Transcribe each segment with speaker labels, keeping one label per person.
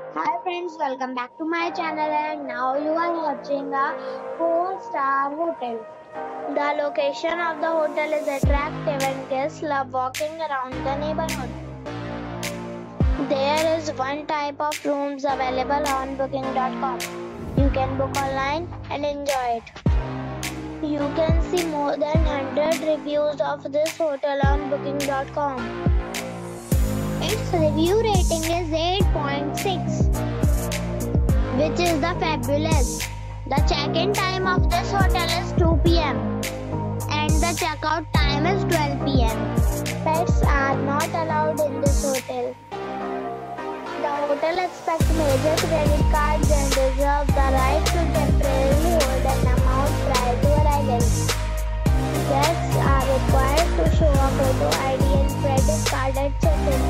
Speaker 1: Hi friends, welcome back to my channel and now you are watching a 4-star hotel. The location of the hotel is attractive and guests love walking around the neighborhood. There is one type of rooms available on booking.com. You can book online and enjoy it. You can see more than 100 reviews of this hotel on booking.com. Its review rating is 8.6. which is the fabulous. The check-in time of this hotel is 2 p.m. and the check-out time is 12 p.m. Pets are not allowed in this hotel. The hotel expects major credit cards and reserves the right to temporarily hold an amount prior to arrival. Guests are required to show a photo ID and credit card at check-in.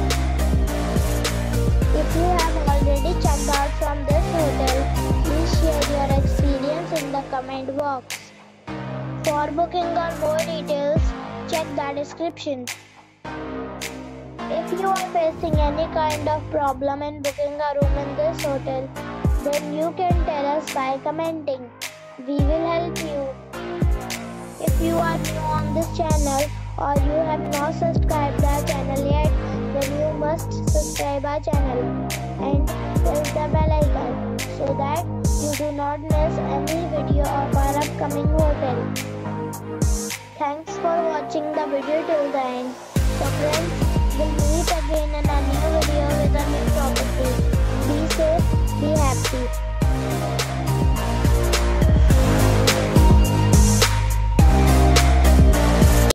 Speaker 1: If you have already checked out from this hotel, please share your experience in the comment box. For booking or more details, check the description. If you are facing any kind of problem in booking a room in this hotel, then you can tell us by commenting. We will help you. If you are new on this channel or you have not subscribed our channel yet, then you must subscribe our channel and press the bell icon so that you do not miss any video of our upcoming hotel. Thanks for watching the video till the end. So friends, we'll meet again in a new video with a new property. Be safe, be happy.